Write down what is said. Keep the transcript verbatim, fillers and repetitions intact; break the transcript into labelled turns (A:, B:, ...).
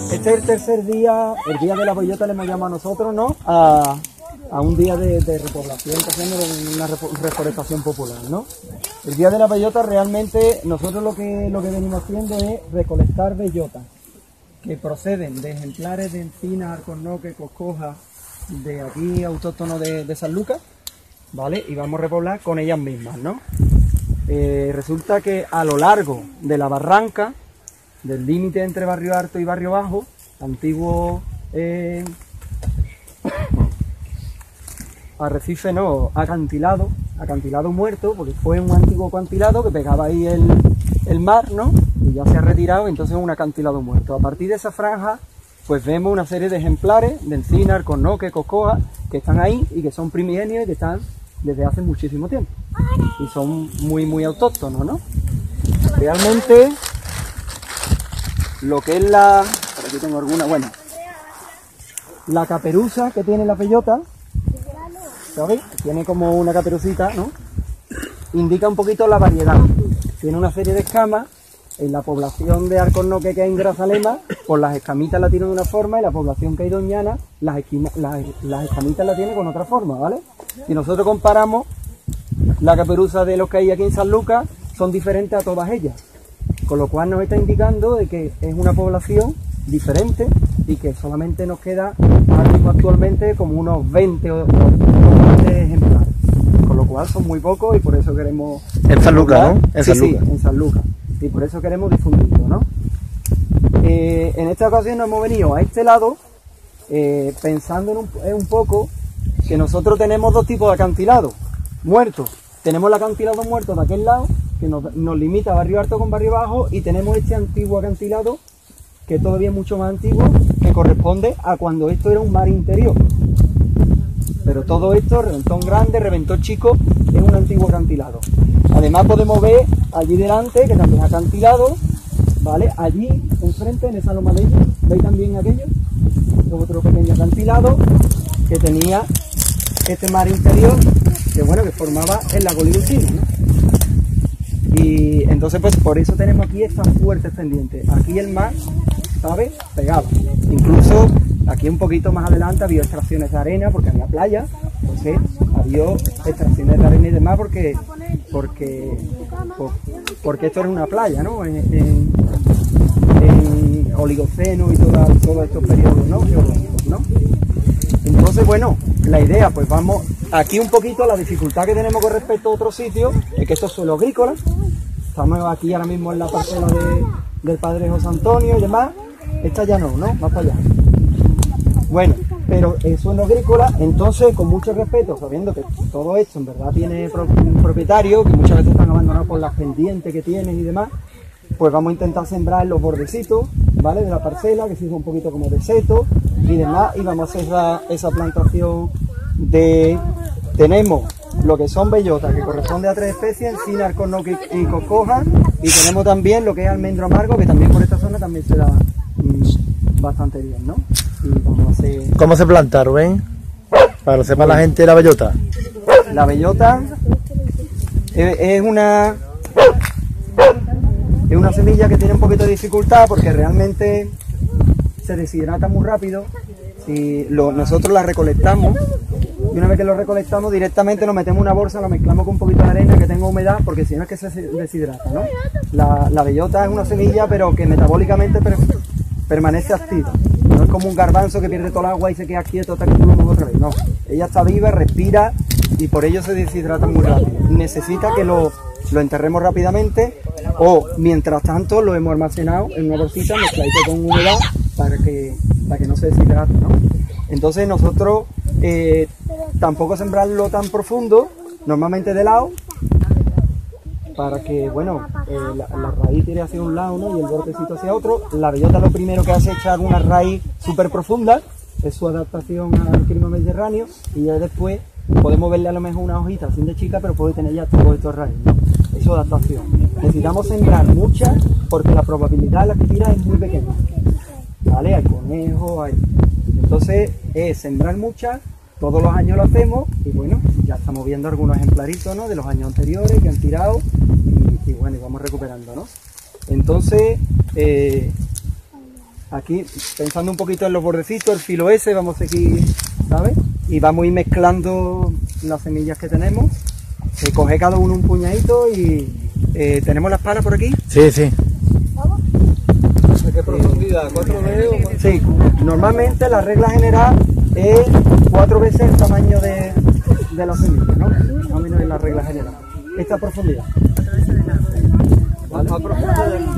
A: Este es el tercer día, el día de la bellota le hemos llamado a nosotros, ¿no? A, a un día de, de repoblación, que hacemos una reforestación popular, ¿no? El día de la bellota realmente nosotros lo que, lo que venimos haciendo es recolectar bellotas que proceden de ejemplares de encina, alcornoque, coscoja, de aquí autóctono de, de San Lucas, ¿vale? Y vamos a repoblar con ellas mismas, ¿no? Eh, resulta que a lo largo de la barranca, del límite entre Barrio Alto y Barrio Bajo, antiguo eh, arrecife, no, acantilado, acantilado muerto, porque fue un antiguo acantilado que pegaba ahí el, el mar, ¿no? Y ya se ha retirado, entonces un acantilado muerto. A partir de esa franja, pues vemos una serie de ejemplares de encina, alcornoque, coscoja, que están ahí y que son primigenios y que están desde hace muchísimo tiempo. Y son muy, muy autóctonos, ¿no? Realmente, lo que es la... Por aquí tengo alguna, bueno. La caperuza que tiene la bellota, ¿sabéis? Tiene como una caperucita, ¿no? Indica un poquito la variedad. Tiene una serie de escamas. En la población de alcornoque que hay en Grazalema, pues las escamitas la tienen de una forma y la población que hay doñana, las, esquina, las, las escamitas la tiene con otra forma, ¿vale? Si nosotros comparamos la caperuza de los que hay aquí en San Lucas, son diferentes a todas ellas, con lo cual nos está indicando de que es una población diferente y que solamente nos queda actualmente como unos veinte o veinte ejemplares, con lo cual son muy pocos y por eso queremos...
B: En San Lucas, ¿no? En
A: sí,
B: San Lucas.
A: Sí, en San Lucas. Y por eso queremos difundirlo, ¿no? Eh, en esta ocasión nos hemos venido a este lado eh, pensando en un, en un poco que nosotros tenemos dos tipos de acantilados muertos. Tenemos el acantilado muerto de aquel lado, que nos, nos limita Barrio Alto con Barrio Bajo, y tenemos este antiguo acantilado, que todavía es mucho más antiguo, que corresponde a cuando esto era un mar interior. Pero todo esto, reventón grande, reventón chico, es un antiguo acantilado. Además podemos ver allí delante, que también es acantilado, ¿vale? Allí, enfrente, en esa loma de ellos, ¿veis también aquello? Es otro pequeño acantilado que tenía este mar interior, que bueno, que formaba el lago Liuchino, ¿no? Y entonces, pues por eso tenemos aquí estas fuertes pendientes. Aquí el mar, ¿sabes? Pegado. Incluso aquí un poquito más adelante había extracciones de arena, porque había playa, entonces había extracciones de arena y demás, porque porque por, porque esto es una playa, ¿no? En, en, en Oligoceno y toda, todos estos periodos, ¿no? Geológicos, ¿no? Entonces, bueno, la idea, pues vamos, aquí un poquito la dificultad que tenemos con respecto a otros sitios, es que esto es suelo agrícola. Estamos aquí ahora mismo en la parcela de, del padre José Antonio y demás. Esta ya no, ¿no? Más para allá. Bueno, pero es suelo agrícola, entonces con mucho respeto, sabiendo que todo esto en verdad tiene un propietario, que muchas veces están abandonados por las pendientes que tienen y demás, pues vamos a intentar sembrar en los bordecitos, ¿vale? De la parcela, que sirva un poquito como de seto y demás, y vamos a hacer esa, esa plantación de... Tenemos lo que son bellotas, que corresponde a tres especies, encina, alcornoque y coscoja, y tenemos también lo que es almendro amargo, que también por esta zona también se da mmm, bastante bien, ¿no? Y vamos a hacer...
B: ¿Cómo se planta, Rubén? Para que sepa la gente la bellota.
A: La bellota es, es una es una semilla que tiene un poquito de dificultad porque realmente se deshidrata muy rápido. Si lo, nosotros la recolectamos y una vez que lo recolectamos directamente lo metemos en una bolsa, lo mezclamos con un poquito de arena que tenga humedad, porque si no es que se deshidrata, ¿no? La, la bellota es una semilla pero que metabólicamente per, permanece activa. No es como un garbanzo que pierde todo el agua y se queda quieto hasta que tú lo mueves otra vez. No, ella está viva, respira y por ello se deshidrata muy rápido. Necesita que lo, lo enterremos rápidamente o mientras tanto lo hemos almacenado en una bolsita mezcladito con humedad para que, para que no se deshidrate, ¿no? Entonces nosotros eh, tampoco sembrarlo tan profundo, normalmente de lado, para que, bueno, eh, la, la raíz tire hacia un lado, ¿no? Y el bordecito hacia otro. La bellota lo primero que hace es echar una raíz súper profunda, es su adaptación al clima mediterráneo, y ya después podemos verle a lo mejor una hojita así de chica, pero puede tener ya todo esto raíz, ¿no? Es su adaptación. Necesitamos sembrar muchas, porque la probabilidad de la que tira es muy pequeña, ¿vale? Hay conejos, hay... Entonces, es sembrar muchas, todos los años lo hacemos, y bueno, ya estamos viendo algunos ejemplaritos, ¿no? De los años anteriores que han tirado, y, y bueno, y vamos recuperando, ¿no? Entonces, eh, aquí pensando un poquito en los bordecitos, el filo ese, vamos a seguir, ¿sabes? Y vamos a ir mezclando las semillas que tenemos. Eh, coge cada uno un puñadito y eh, tenemos las palas por aquí.
B: Sí, sí.
C: ¿De qué profundidad? ¿Cuatro dedos?
A: Sí, normalmente la regla general es cuatro veces el tamaño de, de la semilla, ¿no? Más o menos es la regla general. Esta profundidad.
C: Más profundo del